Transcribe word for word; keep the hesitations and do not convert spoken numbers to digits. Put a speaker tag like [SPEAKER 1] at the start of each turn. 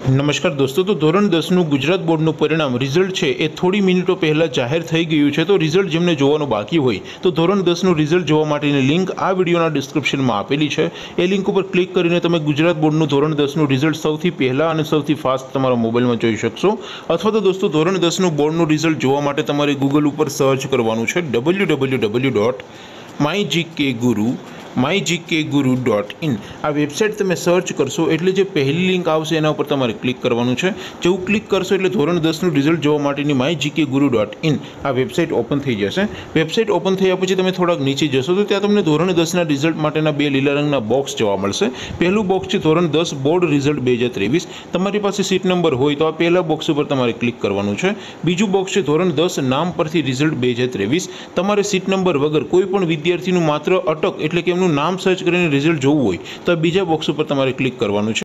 [SPEAKER 1] नमस्कार दोस्तों, तो ધોરણ દસનું ગુજરાત બોર્ડનું પરિણામ રિઝલ્ટ છે એ થોડી મિનિટો પહેલાં જાહેર થઈ ગયું છે। તો રિઝલ્ટ જેમને જોવાનું બાકી હોય તો ધોરણ દસનું રિઝલ્ટ જોવા માટેની લિંક આ વિડીયોના ડિસ્ક્રિપ્શનમાં આપેલી છે। એ લિંક ઉપર ક્લિક કરીને તમે ગુજરાત બોર્ડનું ધોરણ દસનું રિઝલ્ટ સૌથી પહેલાં અને સૌથી ફાસ્ટ તમારા મોબાઈલમાં જોઈ શકશો। અથવા તો દોસ્તો ધોરણ દસનું બોર્ડનું રિઝલ્ટ જોવા માટે તમારે ગૂગલ ઉપર સર્ચ કરવાનું છે W W W dot my GK guru my GK guru dot in. આ વેબસાઇટ તમે સર્ચ કરશો એટલે જે પહેલી લિંક આવશે એના ઉપર તમારે ક્લિક કરવાનું છે। જેવું ક્લિક કરશો એટલે ધોરણ દસનું રિઝલ્ટ જોવા માટેની my GK guru dot in આ વેબસાઇટ ઓપન થઈ જશે। વેબસાઇટ ઓપન થયા પછી તમે થોડાક નીચે જશો તો ત્યાં તમને ધોરણ દસના રિઝલ્ટ માટેના બે લીલા રંગના બોક્સ જોવા મળશે। પહેલું બોક્સ છે ધોરણ દસ બોર્ડ રિઝલ્ટ બે હજાર ત્રેવીસ। તમારી પાસે સીટ નંબર હોય તો આ પહેલા બોક્સ ઉપર તમારે ક્લિક કરવાનું છે। બીજું બોક્સ છે ધોરણ દસ નામ પરથી રિઝલ્ટ બે હજાર ત્રેવીસ। તમારે સીટ નંબર વગર કોઈ પણ વિદ્યાર્થીનું માત્ર અટક એટલે કે એમનું નામ સર્ચ કરીને રિઝલ્ટ જોવું હોય તો બીજા બોક્સ ઉપર તમારે ક્લિક કરવાનું છે।